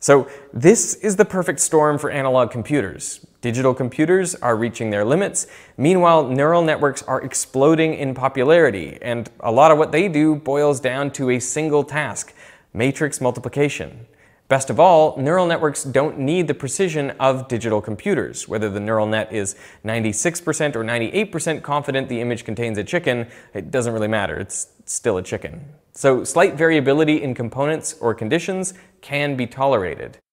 So this is the perfect storm for analog computers. Digital computers are reaching their limits. Meanwhile, neural networks are exploding in popularity, and a lot of what they do boils down to a single task: matrix multiplication. Best of all, neural networks don't need the precision of digital computers. Whether the neural net is 96% or 98% confident the image contains a chicken, it doesn't really matter. It's still a chicken. So slight variability in components or conditions can be tolerated.